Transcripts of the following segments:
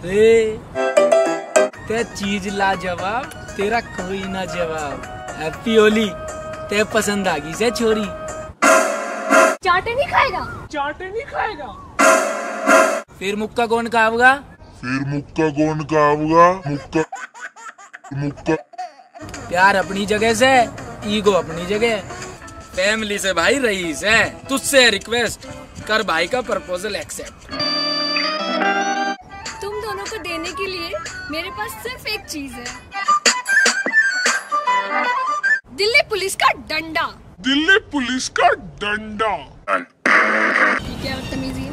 ते चीज लाजवाब, तेरा कोई ना जवाब। हैप्पी होली। ते पसंद आ गई से छोरी। चाटे नहीं खाएगा? चाटे नहीं खाएगा। फिर मुक्का कौन खाऊगा? मुक्का। प्यार अपनी जगह से, ईगो अपनी जगह। फैमिली से भाई रईस है। तुझसे रिक्वेस्ट कर भाई का प्रपोजल एक्सेप्ट। तुम दोनों को देने के लिए मेरे पास सिर्फ एक चीज है, दिल्ली पुलिस का डंडा। ठीक है, बदतमीजी।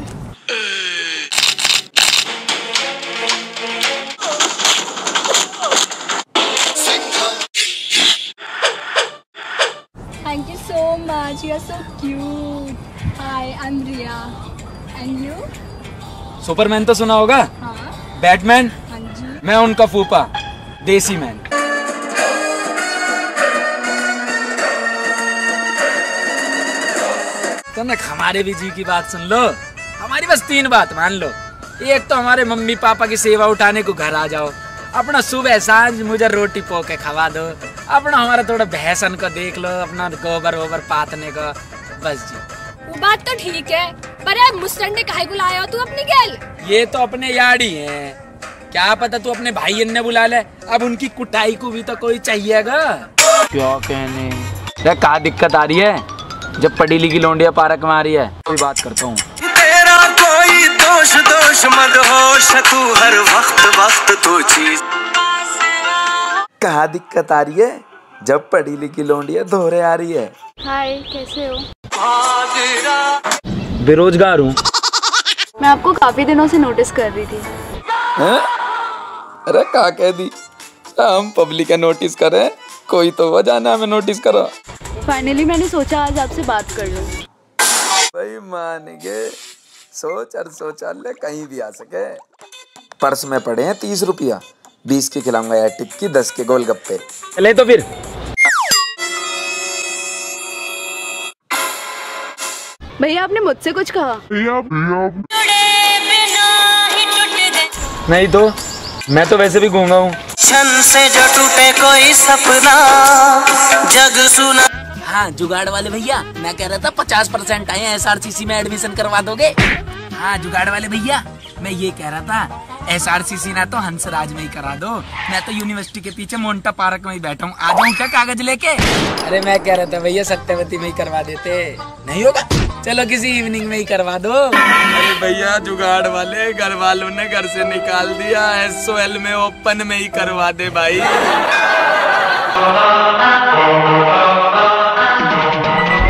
Thank you so much. You are so cute. Hi, I'm Riya. And you? Superman तो सुना होगा? हाँ। बैटमैन? हाँ जी। मैं उनका फूफा, देसी मैन। तो ना हमारे भी जी की बात सुन लो। हमारी बस 3 बात मान लो। एक तो हमारे मम्मी पापा की सेवा उठाने को घर आ जाओ। अपना सुबह सांझ मुझे रोटी पो के खवा दो। अपना हमारा थोड़ा भैंसन को देख लो, अपना गोबर वोबर पातने को। बस जी। वो बात तो ठीक है, पर यार मुस्टंडे काहे को लाया हो तू अपनी गैल? ये तो अपने यारी हैं। क्या पता तू अपने भाई ने बुला ले। अब उनकी कुटाई को भी तो कोई चाहिएगा। क्या कहने? क्या दिक्कत आ रही है जब पढ़ी लिखी लौंडिया पार्क में आ रही है? कोई बात करता हूँ। तेरा कोई दोष मत होश, तू हर वक्त तो चीज। कहाँ दिक्कत आ रही है जब पढ़ी लिखी लौंडिया धोरे आ रही है? हाय, कैसे हो? बेरोजगार हूँ। मैं आपको काफी दिनों से नोटिस कर रही थी। हैं? अरे क्या कह दी? हम पब्लिक है नोटिस करें, कोई तो वजह ना हमें नोटिस करो। फाइनली मैंने सोचा आज आपसे बात कर लूं। भाई मान गए, सोच और शौचालय कहीं भी आ सके। पर्स में पड़े हैं 30 रुपया, 20 के खिलाऊंगा यार टिक्की, 10 के गोलगप्पे। चले तो फिर। भैया आपने मुझसे कुछ कहा? नहीं तो मैं तो वैसे भी गूंगा हूँ। क्षण से जो टूटे कोई सपना, जग सुना। हाँ जुगाड़ वाले भैया, मैं कह रहा था 50% आए SRCC में एडमिशन करवा दोगे? हाँ जुगाड़ वाले भैया, मैं ये कह रहा था SRCC ना तो हंसराज में ही करा दो। मैं तो यूनिवर्सिटी के पीछे मोन्टा पार्क में ही बैठा हूँ। आ जाऊँ क्या कागज लेके? अरे मैं कह रहा था भैया सत्यवती में ही करवा देते। नहीं होगा? चलो किसी इवनिंग में ही करवा दो। अरे भैया जुगाड़ वाले, घर वालों ने घर से निकाल दिया। SOL में ओपन में ही करवा दे भाई।